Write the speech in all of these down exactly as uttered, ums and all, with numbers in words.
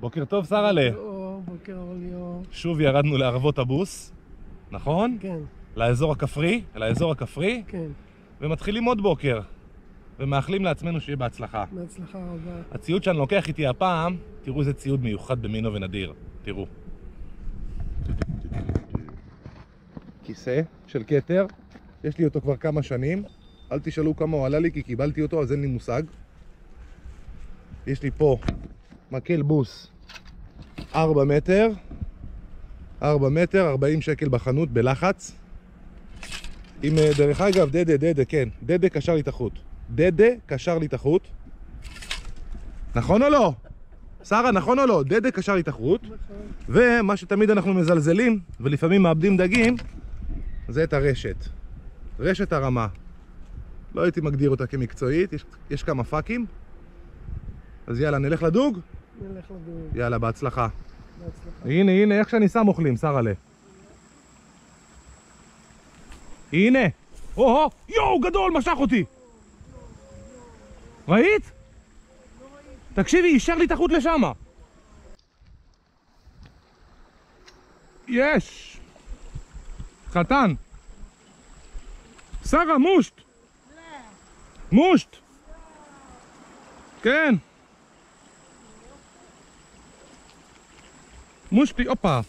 בוקר טוב, שרה'לה. בוקר אור ליאור. שוב ירדנו לערבות הבוס, נכון? כן. לאזור הכפרי, לאזור הכפרי. כן. ומתחילים עוד בוקר. ומאחלים לעצמנו שיהיה בהצלחה. בהצלחה רבה. הציוד שאני לוקח איתי הפעם, תראו איזה ציוד מיוחד במינו ונדיר. תראו. כיסא של כתר. יש לי אותו כבר כמה שנים. אל תשאלו כמה הוא עלה לי כי קיבלתי אותו, אז אין לי מושג. יש לי פה מקל בוס ארבע מטר. ארבע מטר, ארבעים שקל בחנות בלחץ. עם דרך אגב, דדה, דדה, כן. דדה קשר לי את החוט. דדה קשר לי את החוט. נכון או לא? שרה, נכון או לא? דדה קשר לי את החוט. ומה שתמיד אנחנו מזלזלים, ולפעמים מאבדים דגים, זה את הרשת. רשת הרמה. לא הייתי מגדיר אותה כמקצועית, יש, יש כמה פאקים. אז יאללה, נלך לדוג? נלך לדוג. יאללה, בהצלחה. בהצלחה. הנה, הנה, איך שאני שם אוכלים, שרה'לה. הנה. או-הו, יואו, גדול, משך אותי. ראית? תקשיבי, יישר לי את החוט לשמה. יש. חתן. שרה, מושט. מושט. כן. מושטי, אופה.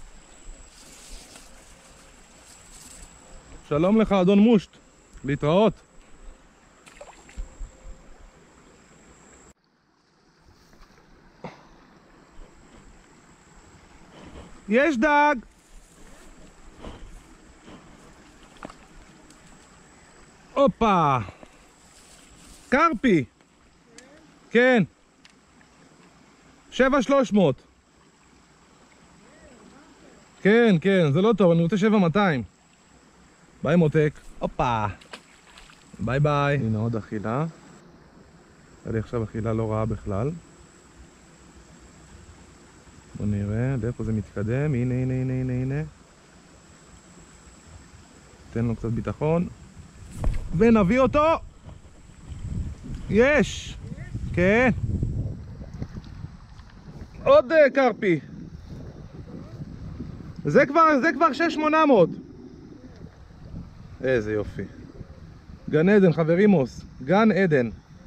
שלום לך, אדון מושט. להתראות. יש דג. הופה. קרפי. כן. שבע שלוש מאות. כן, כן, זה לא טוב, אני רוצה שבע מאתיים. ביי מותק. הופה. ביי ביי. הנה עוד אכילה. היה לי עכשיו אכילה לא רעה בכלל. בוא נראה, לאיפה זה מתקדם. הנה, הנה, הנה, הנה, הנה. תן לו קצת ביטחון. ונביא אותו. יש. כן. עוד קרפי. זה כבר, זה כבר שש שמונה מאות. איזה יופי. גן עדן, חברימוס. גן עדן.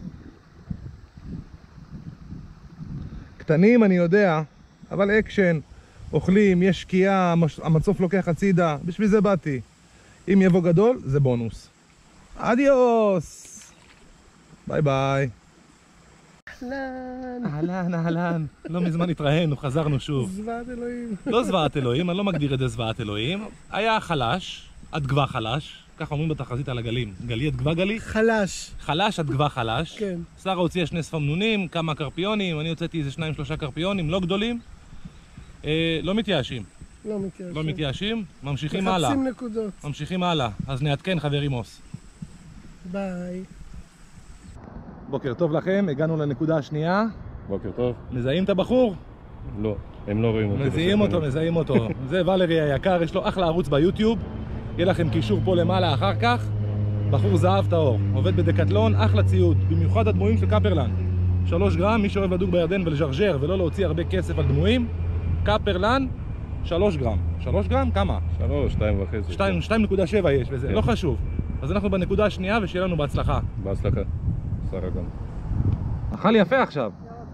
קטנים אני יודע, אבל אקשן. אוכלים, יש שקיעה, המצוף לוקח הצידה. בשביל זה באתי. אם יבוא גדול, זה בונוס. אדיוס. ביי ביי. אהלן. אהלן, אהלן. לא מזמן התראינו, חזרנו שוב. זוועת אלוהים. לא זוועת אלוהים, אני לא מגדיר את זה זוועת אלוהים. היה חלש, עד גבה חלש. ככה אומרים בתחזית על הגלים. גלי עד גבה גלי. חלש. חלש עד גבה חלש. כן. שרה הוציאה שני ספמנונים, כמה קרפיונים, אני הוצאתי איזה שניים שלושה קרפיונים, לא גדולים. אה, לא מתייאשים. לא מתייאשים. לא מתייאשים. ממשיכים הלאה. מחפשים נקודות. ממשיכים הלאה. אז נעדכן חברימוס. ביי. בוקר טוב לכם, הגענו לנקודה השנייה. בוקר טוב. מזהים את הבחור? לא, הם לא רואים אותי. מזהים אותו, מזהים אותו. זה ולרי היקר, יש לו אחלה ערוץ ביוטיוב. יהיה לכם קישור פה למעלה אחר כך. בחור זהב טהור, עובד בדקטלון, אחלה ציוד. במיוחד הדמויים של קפרלן. שלוש גרם, מי שאוהב לדוג בירדן ולז'רג'ר ולא להוציא הרבה כסף על דמויים. קפרלן, שלוש גרם. שלוש גרם? כמה? שלוש, שתיים וחצי. שתיים, שתיים נקודה שבע יש וזה, לא חשוב. אז אנחנו בנקודה השנייה ושיהיה לנו בהצלחה. בהצלחה. שרה גם. אכל יפה עכשיו.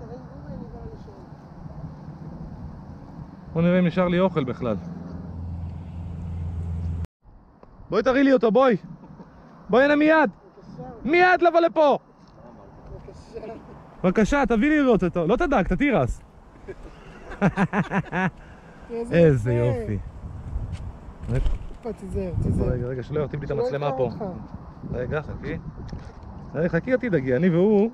בוא נראה אם נשאר לי אוכל בכלל. בואי תראי לי אותו, בואי. בואי הנה מיד. מיד לבוא לפה. בבקשה, תביא לי לראות אותו. לא תדק, תתירס. איזה יופי. תיזהר, תיזהר. רגע, רגע, שלא ירטיב לי את המצלמה פה. רגע, חכי. רגע, חכי אותי דגי, אני והוא.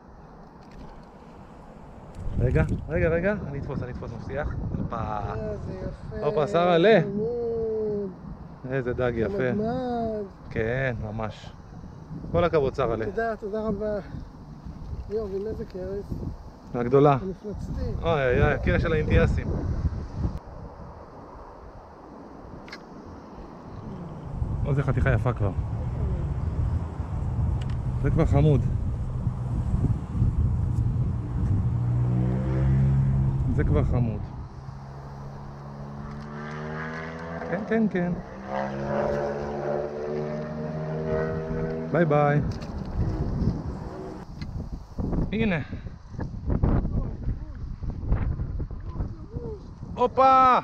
רגע, רגע, רגע, אני אתפוס, אני אתפוס, מבטיח. הופה. איזה יפה. הופה, שרה'לה. איזה דג יפה. נחמד. כן, ממש. כל הכבוד, שרה'לה. תודה, תודה רבה. יואו, ועם איזה קרס. הגדולה. המפלצתי. אוי, אוי, אוי, הקרש של האינטיאסים. לא, זה חתיכה יפה כבר. זה כבר חמוד. זה כבר כבר חמוד. כן, כן, כן. ביי ביי. הנה. הופה!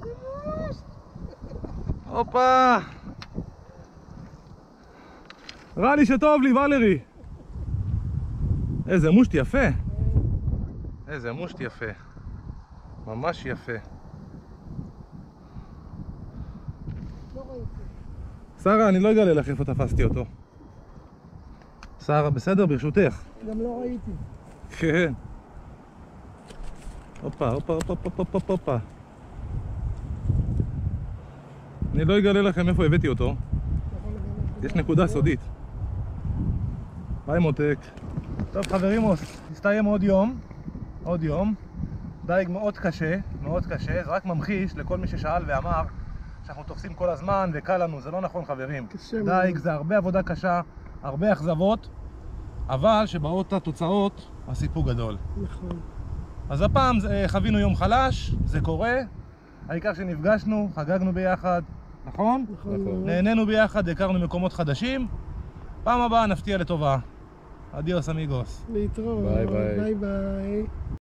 הופה! ראה לי שטוב לי, ולרי. איזה מושט יפה. איזה מושט יפה. ממש יפה. לא ראיתי. שרה, אני לא אגלה לך איפה תפסתי אותו. שרה, בסדר? ברשותך. גם לא ראיתי. כן. הופה, הופה, הופה, הופה, הופה, הופה. אני לא אגלה לכם איפה הבאתי אותו. אתה יכול לגלות. יש נקודה סודית. ביי מותק. טוב חברים, הסתיים עוד יום. עוד יום. דייג מאוד קשה, מאוד קשה. זה רק ממחיש לכל מי ששאל ואמר שאנחנו תופסים כל הזמן וקל לנו. זה לא נכון חברים. קשה מאוד. דייג זה הרבה עבודה קשה, הרבה אכזבות, אבל שבאות התוצאות הסיפוק גדול. נכון. אז הפעם אה, חווינו יום חלש, זה קורה. העיקר שנפגשנו, חגגנו ביחד, נכון? נכון. נכון. מאוד. נהנינו ביחד, הכרנו מקומות חדשים. פעם הבאה נפתיע לטובה. אדיוס אמיגוס. להתראות. ביי, ביי. ביי ביי.